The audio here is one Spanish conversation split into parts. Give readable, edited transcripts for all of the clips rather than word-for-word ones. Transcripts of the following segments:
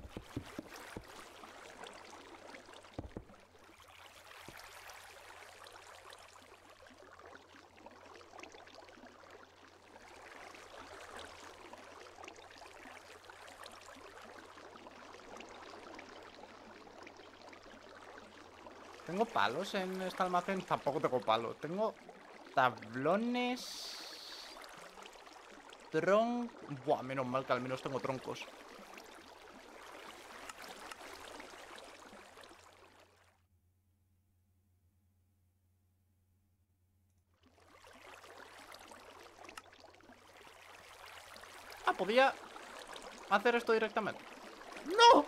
¿Tengo palos en este almacén? Tampoco tengo palos. Tengo tablones... Buah, menos mal que al menos tengo troncos. Ah, podía hacer esto directamente. ¡No!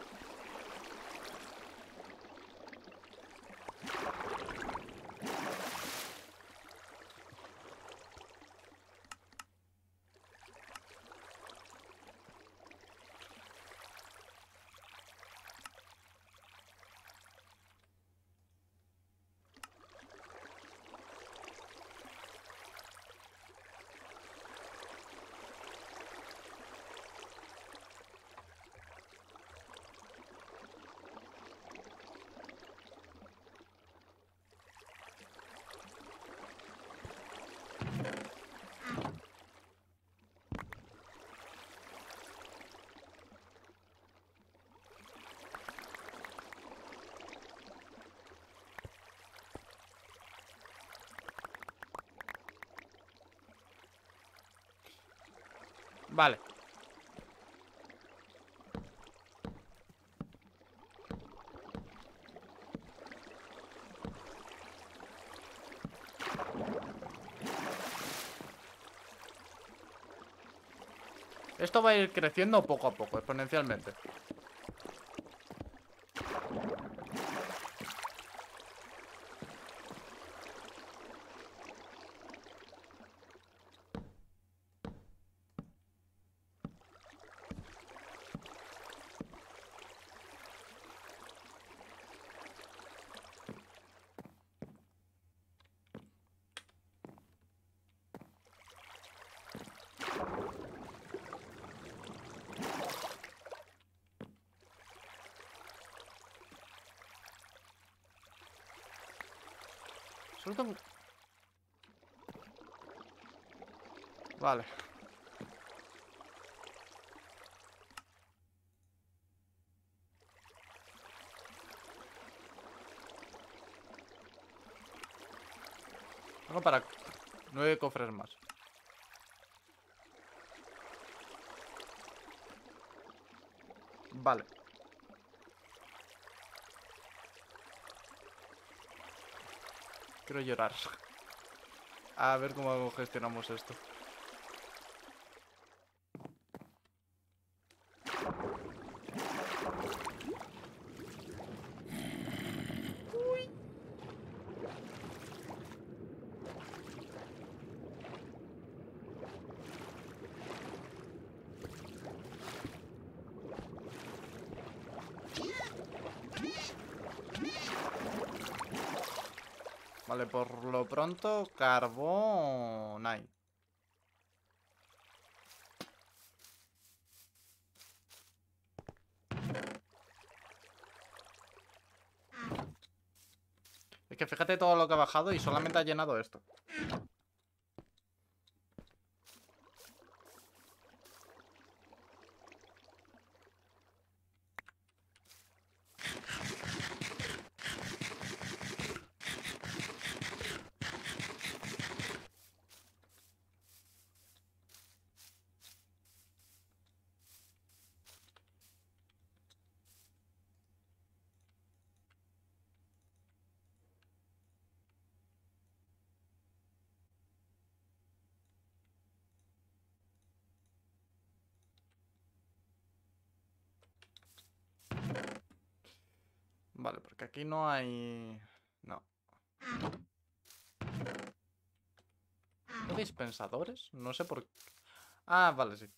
Vale. Esto va a ir creciendo poco a poco, exponencialmente. Solo tengo... Vale. Tengo para 9 cofres más. Vale. Quiero llorar. A ver cómo gestionamos esto. Vale, por lo pronto, carbón... hay. Es que fíjate todo lo que ha bajado y solamente ha llenado esto. Vale, porque aquí no hay... No. ¿No dispensadores? No sé por qué. Ah, vale, sí.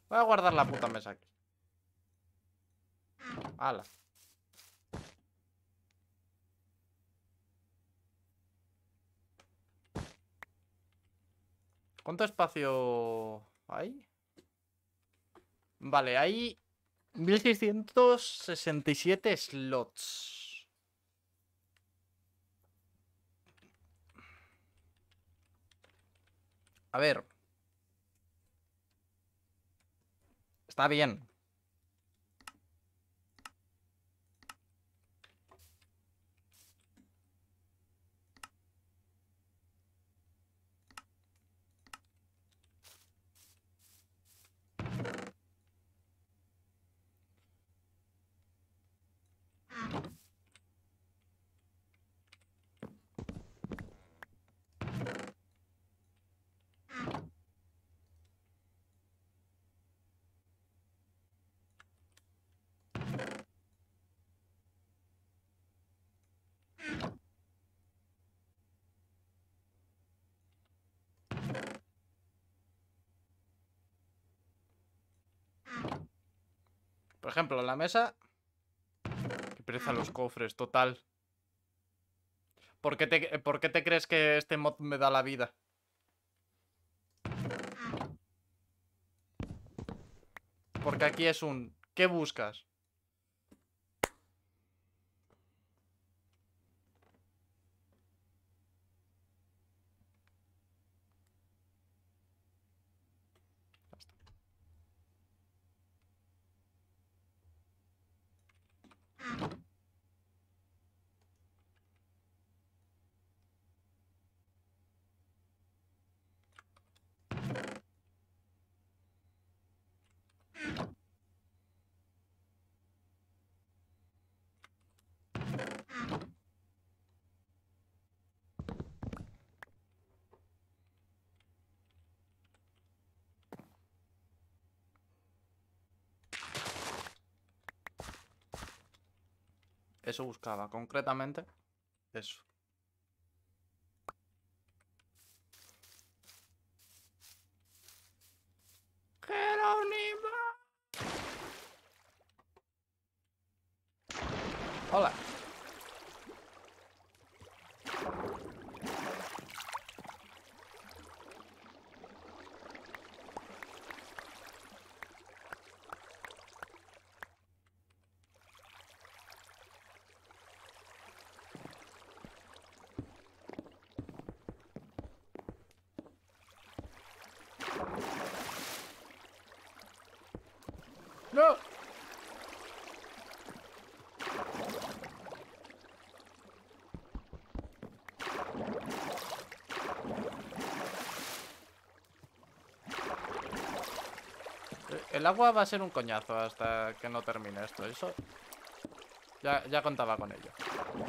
Voy a guardar la puta mesa aquí. Hala. ¿Cuánto espacio hay? Vale, hay 1667 slots. A ver. Está bien. Por ejemplo, la mesa. Qué pereza los cofres, total. ¿Por qué te crees que este mod me da la vida? Porque aquí es un... ¿Qué buscas? Eso buscaba, concretamente. Eso. ¡Jerónimo! Hola. ¡No! El agua va a ser un coñazo hasta que no termine esto. Eso... Ya contaba con ello.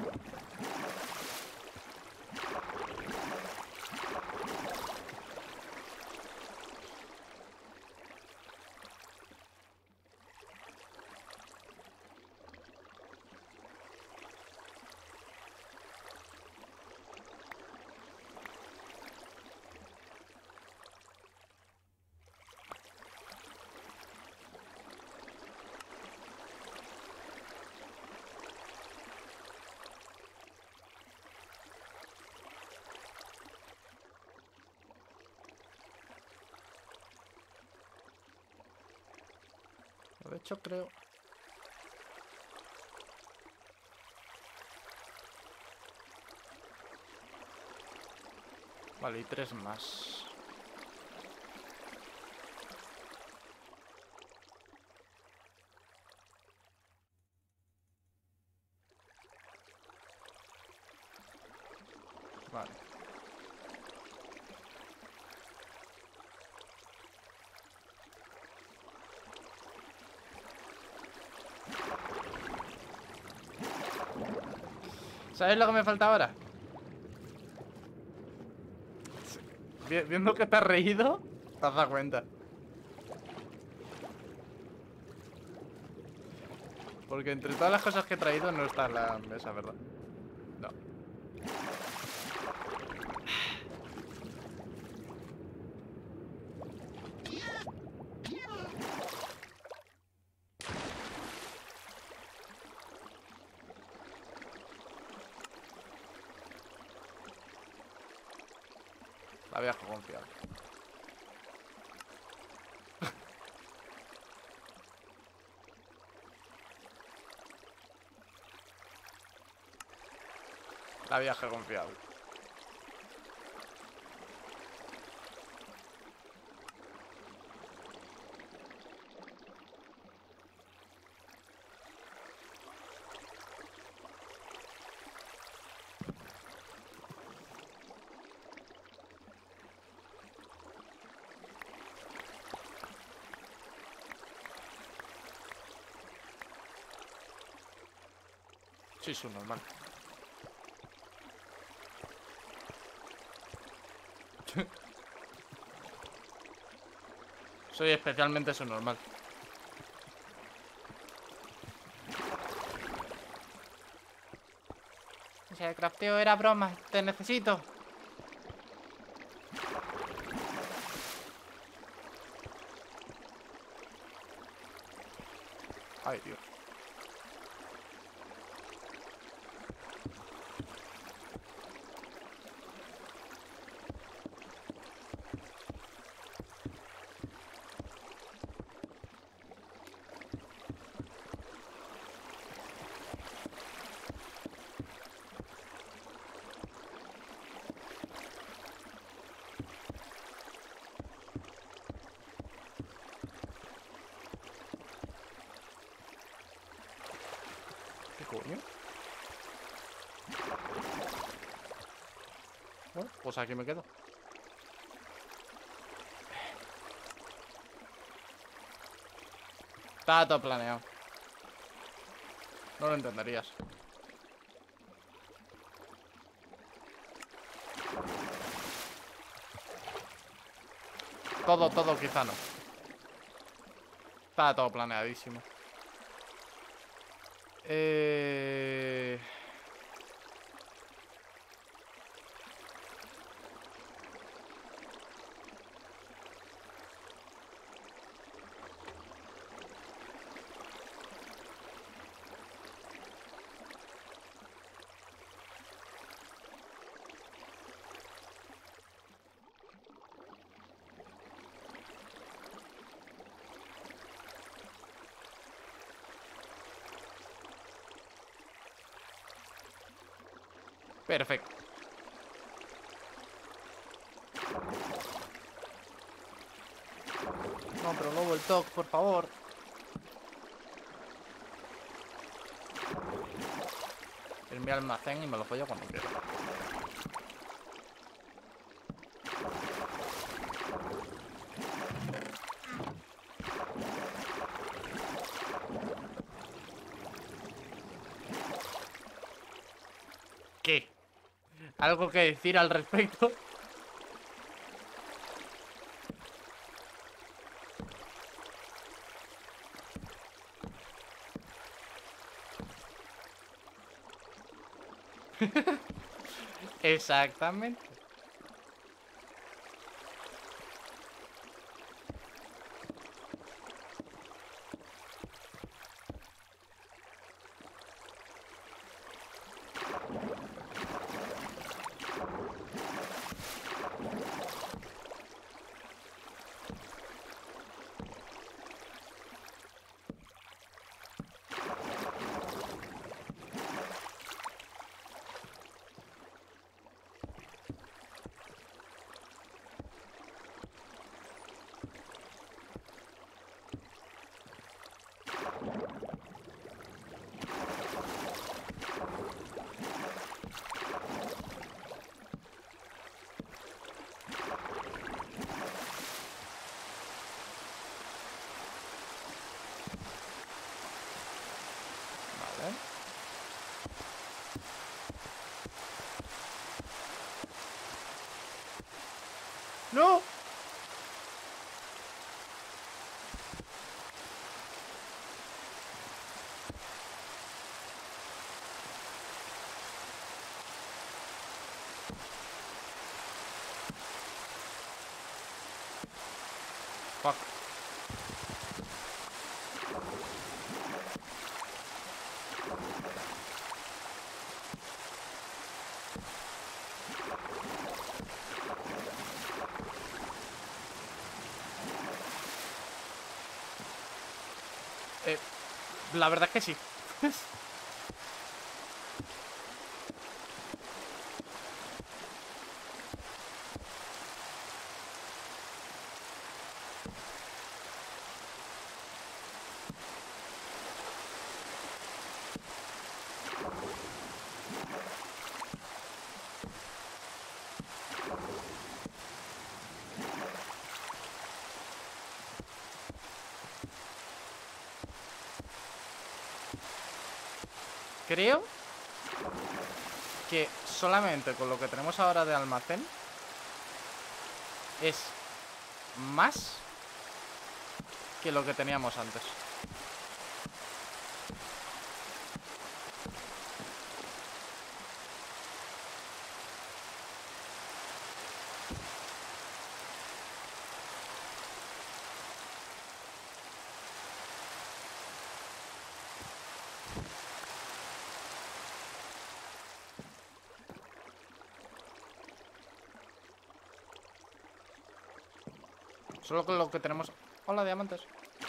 De hecho, creo... Vale, y 3 más. Vale. ¿Sabes lo que me falta ahora? Viendo que te has reído, te has dado cuenta. Porque entre todas las cosas que he traído no está en la mesa, ¿verdad? No. La vieja confiable. La vieja confiable. Sí, es un normal. Soy especialmente su normal. Si el crafteo era broma, te necesito. Ay, Dios. ¿Qué coño? Bueno, pues aquí me quedo. Estaba todo planeado. No lo entenderías. Todo quizá no. Estaba todo planeadísimo. Perfecto. No, pero luego el toque, por favor. En mi almacén y me lo follo cuando quiera. ¿Qué? ¿Algo que decir al respecto? Exactamente. Vale. ¡No! Fuck. La verdad es que sí. Creo que solamente con lo que tenemos ahora de almacén es más que lo que teníamos antes. Solo con lo que tenemos... Hola, diamantes.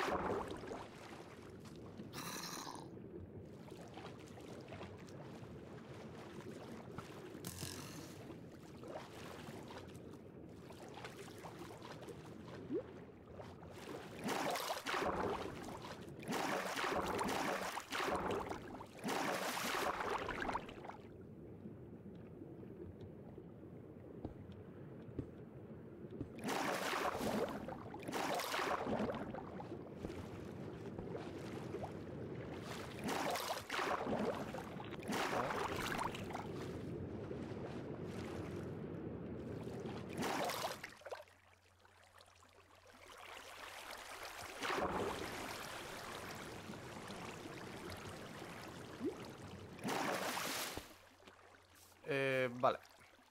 Vale.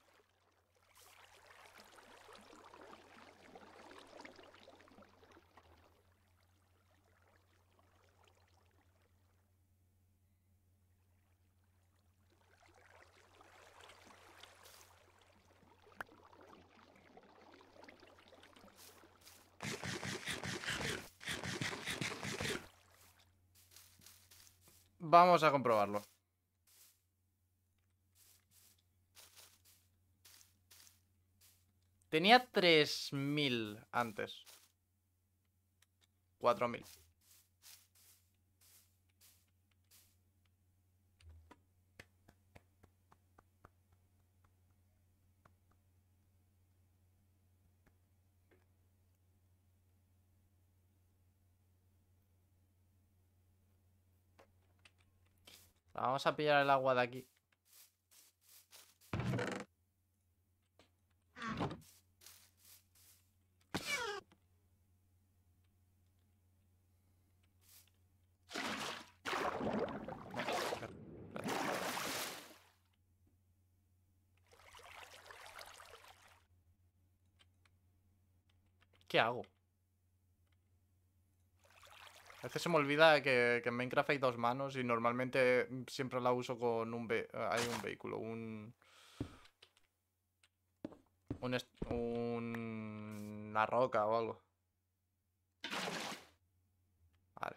Vamos a comprobarlo. Tenía 3000 antes. 4000. Vamos a pillar el agua de aquí. ¿Qué hago? A veces se me olvida que en Minecraft hay dos manos y normalmente siempre la uso con hay un vehículo, una roca o algo. Vale.